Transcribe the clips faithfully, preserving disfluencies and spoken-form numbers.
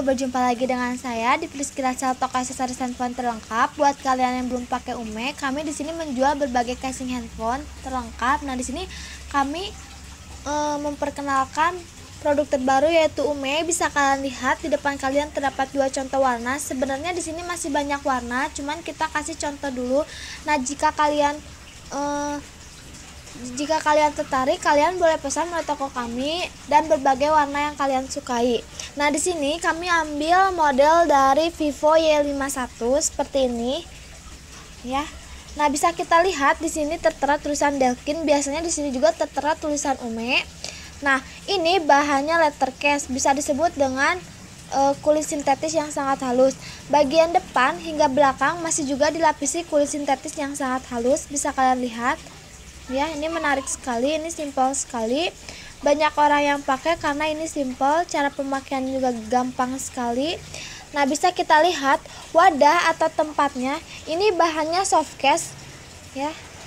berjumpa lagi dengan saya di Priscilla Sel, toko aksesoris handphone terlengkap. Buat kalian yang belum pakai Ume, kami di sini menjual berbagai casing handphone terlengkap. Nah, di sini kami e, memperkenalkan produk terbaru yaitu Ume. Bisa kalian lihat di depan kalian terdapat dua contoh warna. Sebenarnya di sini masih banyak warna, cuman kita kasih contoh dulu. Nah, jika kalian e, Jika kalian tertarik, kalian boleh pesan melalui toko kami dan berbagai warna yang kalian sukai. Nah, di sini kami ambil model dari Vivo Y lima satu seperti ini, ya. Nah, bisa kita lihat di sini tertera tulisan Delkin. Biasanya di sini juga tertera tulisan Ume. Nah, ini bahannya leather case, bisa disebut dengan e, kulit sintetis yang sangat halus. Bagian depan hingga belakang masih juga dilapisi kulit sintetis yang sangat halus. Bisa kalian lihat. Ya, ini menarik sekali, ini simpel sekali. Banyak orang yang pakai karena ini simpel, cara pemakaian juga gampang sekali. Nah, bisa kita lihat wadah atau tempatnya. Ini bahannya soft case, ya.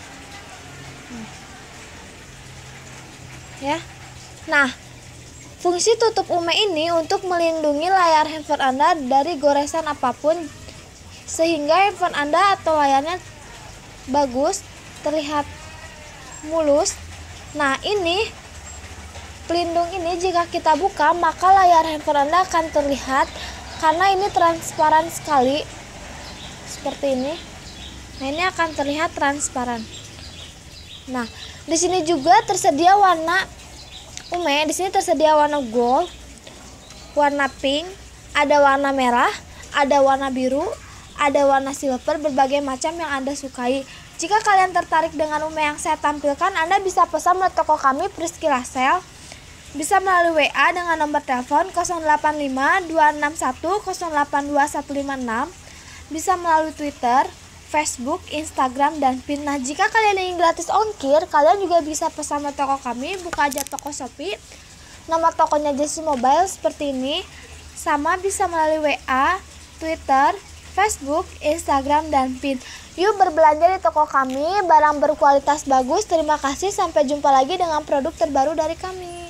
Ya. Nah, fungsi tutup Ume ini untuk melindungi layar handphone Anda dari goresan apapun, sehingga handphone Anda atau layarnya bagus, terlihat mulus. Nah, ini pelindung ini jika kita buka maka layar handphone Anda akan terlihat karena ini transparan sekali seperti ini. Nah, ini akan terlihat transparan. Nah, di sini juga tersedia warna Ume. Di sini tersedia warna gold, warna pink, ada warna merah, ada warna biru, ada warna silver, berbagai macam yang Anda sukai. Jika kalian tertarik dengan Ume yang saya tampilkan, Anda bisa pesan melalui toko kami Priscilla Sel. Bisa melalui W A dengan nomor telepon nol delapan lima dua enam satu nol delapan dua satu lima enam. Bisa melalui Twitter, Facebook, Instagram, dan Pin. Nah, jika kalian ingin gratis ongkir, kalian juga bisa pesan melalui toko kami. Buka aja toko Shopee. Nomor tokonya Jessie Mobile seperti ini. Sama bisa melalui W A, Twitter, Facebook, Instagram, dan Pin. Yuk berbelanja di toko kami, barang berkualitas bagus. Terima kasih, sampai jumpa lagi dengan produk terbaru dari kami.